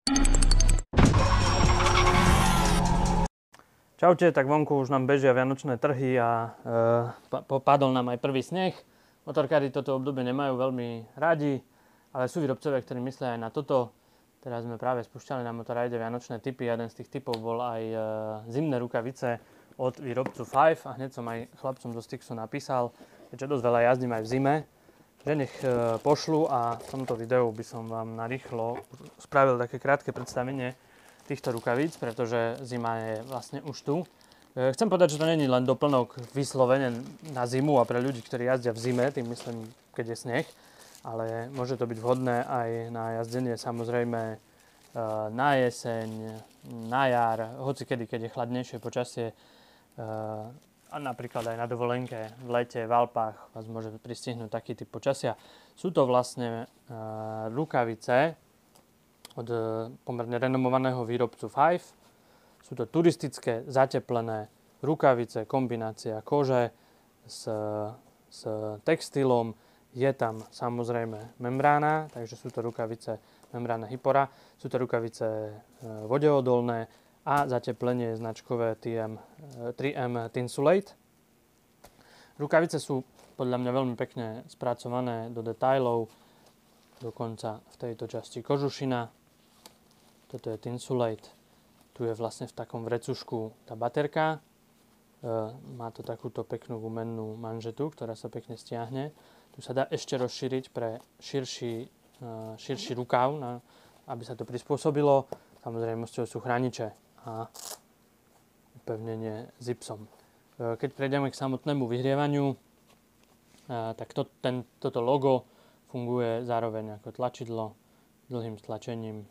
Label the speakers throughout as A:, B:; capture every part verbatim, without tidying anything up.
A: Čaute, tak vonku už nám bežia vianočné trhy a e, padol nám aj prvý sneh. Motorkári toto obdobie nemajú veľmi radi, ale sú výrobcovia, ktorí myslia aj na toto. Teraz sme práve spúšťali na Motorride vianočné typy. Jeden z tých typov bol aj e, zimné rukavice od výrobcu Five a hneď som aj chlapcom zo Stixu napísal, že dosť veľa jazdím aj v zime, že nech e, pošlu a v tomto videu by som vám narýchlo spravil také krátke predstavenie týchto rukavíc, pretože zima je vlastne už tu. Chcem povedať, že to nie je len doplnok vyslovene na zimu a pre ľudí, ktorí jazdia v zime, tým myslím, keď je sneh, ale môže to byť vhodné aj na jazdenie samozrejme na jeseň, na jar, hoci kedy, keď je chladnejšie počasie a napríklad aj na dovolenke v lete, v Alpách vás môže pristihnúť taký typ počasia. Sú to vlastne rukavice od pomerne renomovaného výrobcu Five. Sú to turistické, zateplené rukavice, kombinácia kože s, s textilom. Je tam samozrejme membrána, takže sú to rukavice membrána Hypora. Sú to rukavice vodeodolné a zateplenie značkové tri em Tinsulate. Rukavice sú podľa mňa veľmi pekne spracované do detailov, dokonca v tejto časti kožušina. Toto je Tinsulate. Tu je vlastne v takom vrecušku tá baterka. E, má to takúto peknú gumennú manžetu, ktorá sa pekne stiahne. Tu sa dá ešte rozšíriť pre širší, e, širší rukav, na, aby sa to prispôsobilo. Samozrejme, sú chrániče a upevnenie zipsom. E, keď prejdeme k samotnému vyhrievaniu, e, tak to, ten, toto logo funguje zároveň ako tlačidlo dlhým stlačením.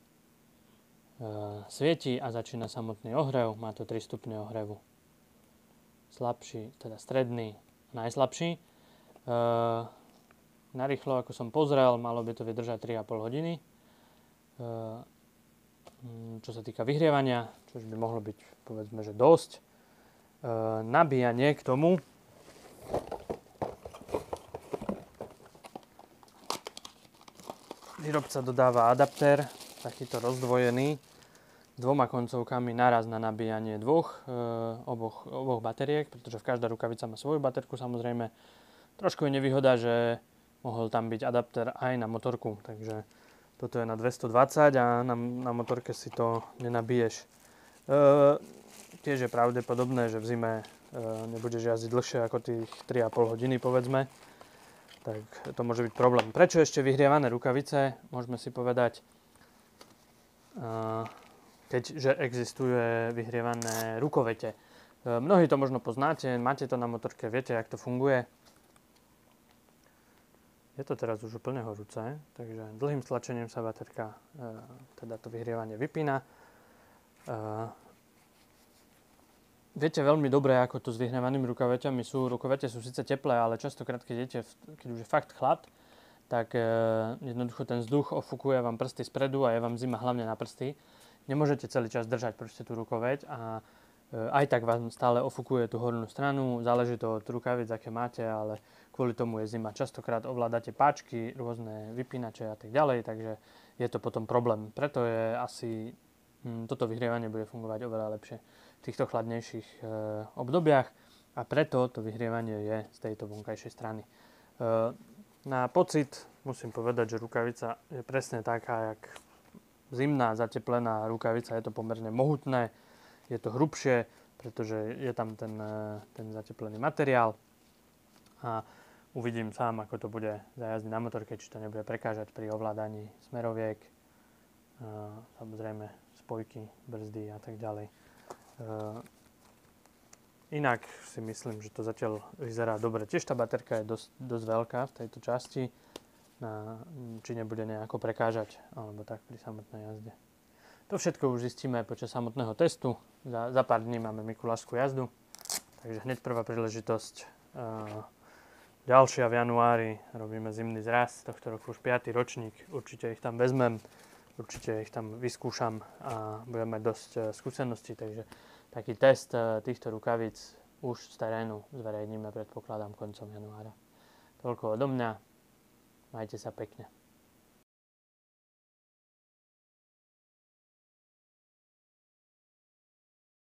A: Svieti a začína samotný ohrev. Má to tri stupne ohrevu. Slabší, teda stredný, najslabší. E, narýchlo, ako som pozrel, malo by to vydržať tri a pol hodiny. E, čo sa týka vyhrievania, čo by mohlo byť, povedzme, že dosť. E, nabíjanie k tomu. Výrobca dodáva adaptér, takýto rozdvojený, s dvoma koncovkami naraz na nabíjanie dvoch, e, oboch, oboch bateriek, pretože každá rukavica má svoju baterku samozrejme. Trošku je nevýhoda, že mohol tam byť adapter aj na motorku, takže toto je na dvestodvadsať a na, na motorke si to nenabiješ. E, tiež je pravdepodobné, že v zime e, nebudeš jazdiť dlhšie ako tých tri a pol hodiny, povedzme. Tak to môže byť problém. Prečo ešte vyhrievané rukavice? Môžeme si povedať, keďže existuje vyhrievané rukovete. Mnohí to možno poznáte, máte to na motorke, viete, jak to funguje. Je to teraz už úplne horúce, takže dlhým stlačením sa baterka, teda to vyhrievanie vypína. Viete veľmi dobre, ako to s vyhrievanými rukaveťami sú. Rukavete sú síce teplé, ale častokrát, keď, idete, keď už je fakt chlad, tak e, jednoducho ten vzduch ofukuje vám prsty spredu a je vám zima hlavne na prsty. Nemôžete celý čas držať proste tú rukoveť a e, aj tak vám stále ofukuje tú hornú stranu. Záleží to od rukavic, aké máte, ale kvôli tomu je zima. Častokrát ovládate páčky, rôzne vypínače a tak ďalej, takže je to potom problém. Preto je asi hm, toto vyhrievanie bude fungovať oveľa lepšie v týchto chladnejších e, obdobiach a preto to vyhrievanie je z tejto vonkajšej strany. E, Na pocit musím povedať, že rukavica je presne taká, jak zimná zateplená rukavica. Je to pomerne mohutné, je to hrubšie, pretože je tam ten, ten zateplený materiál. A uvidím sám, ako to bude za jazdy na motorke, či to nebude prekážať pri ovládaní smeroviek, samozrejme spojky, brzdy a tak ďalej. Inak si myslím, že to zatiaľ vyzerá dobre. Tiež tá baterka je dosť, dosť veľká v tejto časti, na, či nebude nejako prekážať, alebo tak pri samotnej jazde. To všetko už zistíme počas samotného testu. Za, za pár dní máme mikulášskú jazdu, takže hneď prvá príležitosť. Uh, ďalšia v januári robíme zimný zraz, tohto roku už piaty ročník. Určite ich tam vezmem, určite ich tam vyskúšam a budem mať dosť uh, skúseností, takže taký test týchto rukavíc už z terénu zverejníme, predpokladám, koncom januára. Toľko odo mňa. Majte sa pekne.